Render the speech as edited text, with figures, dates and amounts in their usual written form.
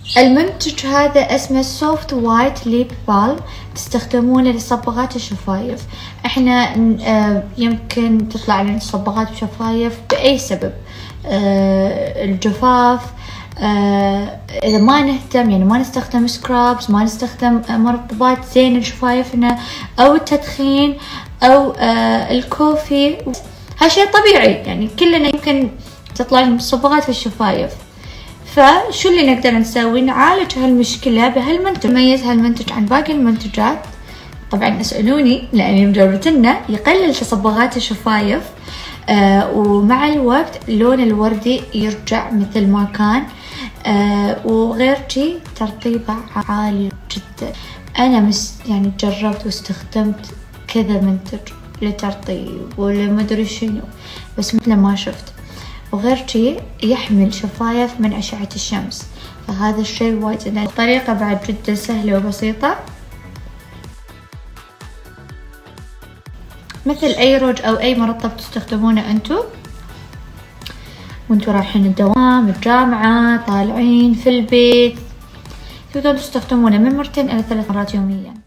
المنتج هذا اسمه سوفت وايت ليب بالم، تستخدمونه لصبغات الشفايف. احنا يمكن تطلع لنا صبغات بشفايف بأي سبب، الجفاف، إذا ما نهتم يعني ما نستخدم سكرابس، ما نستخدم مرطبات زينة لشفايفنا، أو التدخين، أو الكوفي. هالشيء طبيعي يعني كلنا يمكن تطلع لنا صبغات في الشفايف. فشو اللي نقدر نسوي؟ نعالج هالمشكلة بهالمنتج. يميز هالمنتج عن باقي المنتجات، طبعا اسألوني لأني مجربتنا، يقلل تصبغات الشفايف، ومع الوقت اللون الوردي يرجع مثل ما كان، وغير شي ترطيبه عالي جدا. أنا يعني جربت واستخدمت كذا منتج لترطيب ولمدري شنو، بس مثل ما شفت. وغير شي يحمي الشفايف من أشعة الشمس، فهذا الشيء وايد. الطريقة بعد جدا سهلة وبسيطة، مثل أي روج أو أي مرطب تستخدمونه وانتو رايحين الدوام، الجامعة، طالعين في البيت، تقدرون تستخدمونه من 2 إلى 3 مرات يوميا.